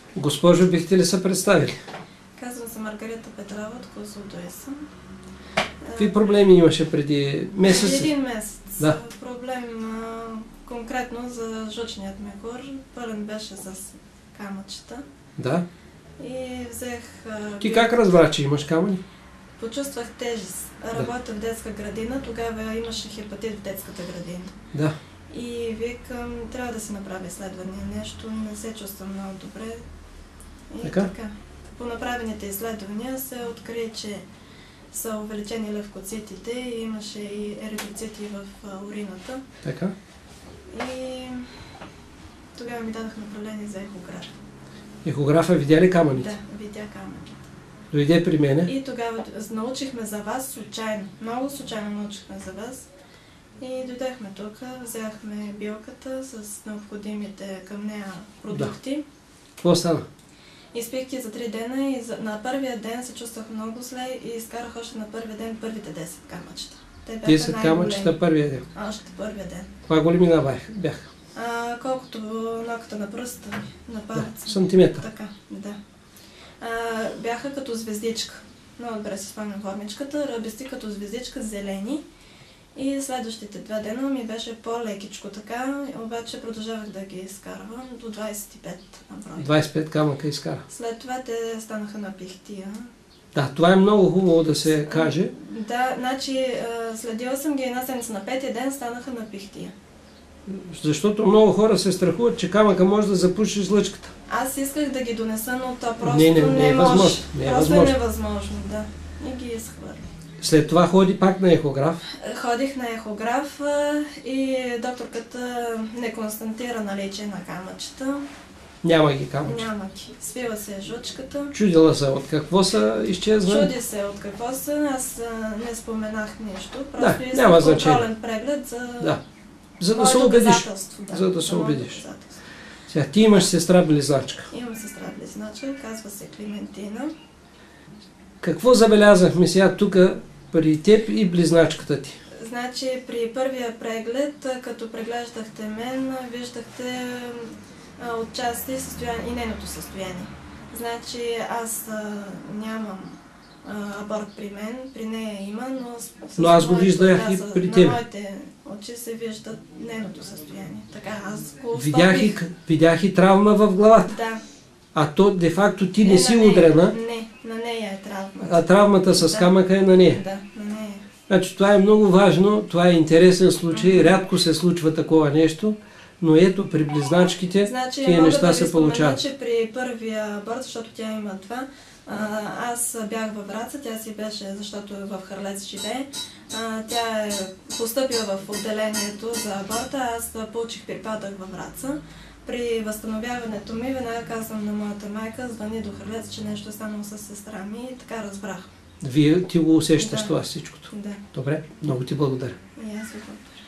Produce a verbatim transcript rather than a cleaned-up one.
Госпожо, бихте ли се представили? Казвам се Маргарита Петрова от Козлодуй съм. Какви проблеми имаше преди месец? Преди един месец. Да. Проблем а, конкретно за жълчният мехур. Пълен беше с камъчета. Да. И взех... А, Ти как разбра, че имаш камъни? Почувствах тежест. Работя Да. в детска градина, тогава имаше хепатит в детската градина. Да. И викам, трябва да се направи изследване. Нещо не се чувствам много добре. И Така? така. По направените изследвания се откри, че са увеличени левкоцитите и имаше и еритроцити в а, урината. Така. И тогава ми дадох направление за ехограф. Ехографа видя ли камъните? Да, видя камъните. Дойде при мене. И тогава научихме за вас случайно. Много случайно научихме за вас. И дойдахме тук, взехме билката с необходимите към нея продукти. Да. Какво стана? Изпих ги за три дена и за, на първия ден се чувствах много зле и изкарах още на първия ден първите десет камъчета. Те бяха десет най-големи. камъчета първия ден. А, още първия ден. Каква големина бяха? А, колкото ногата на пръста ми, на палеца. Да, сантиметър. Така, да. А, бяха като звездичка. Много добре си спомням формичката. Ръбисти като звездичка, зелени. И следващите два дена ми беше по-лекичко така, обаче продължавах да ги изкарвам до двадесет и пет на брой. двадесет и пет камъка изкара. След това те станаха на пихтия. Да, това е много хубаво да се каже. Да, значи следила съм ги една седмица, на петия ден станаха на пихтия. Защото много хора се страхуват, че камъка може да запуши жлъчката. Аз исках да ги донеса, но то просто не, не, не, не е може. възможно. Не е просто възможно. е невъзможно, да. И ги изхвърля. След това ходи пак на ехограф. Ходих на ехограф а, и докторката не констатира наличие на камъчета. Няма ги камъчета. Няма ги. Свила се е жлъчката. Чудила се от какво са изчезнали? Чуди се от какво са. Аз а, не споменах нищо. Просто Да, искам няма контролен значение. преглед за... Да. За да мое се убедиш. доказателство, Да, За да се мое убедиш. доказателство. Сега, ти имаш сестра близначка. Имам сестра близначка, казва се Климентина. Какво забелязахме сега тук при теб и близначката ти? Значи при първия преглед, като преглеждахте мен, виждахте а, отчасти състояние, и нейното състояние. Значи аз а, нямам а, аборт при мен, при нея има, но с, с Но аз го моите виждах очи, и при на теб. моите очи се вижда нейното състояние. Така, аз го Видях и, стопих. видях и травма в главата. Да. А то, де факто, ти не, на си нея. удрена, Не, на нея е травма. а травмата с Да. камъка е на нея. Да, на нея. Значи това е много важно, това е интересен случай, Мгм. рядко се случва такова нещо, но ето при близначките Значи, тия мога неща да се ви спомена, получават. че при първия аборт, защото тя има два, а, аз бях във Враца, тя си беше, защото в Харлец живее, а, тя е постъпила в отделението за аборта, аз получих припадък във Враца. При възстановяването ми веднага казвам на моята майка, звъни до Харлец, че нещо е станало с сестра ми и така разбрах. Вие ти го усещаш Да. това всичкото. Да, Добре, много ти благодаря. и аз ви благодаря.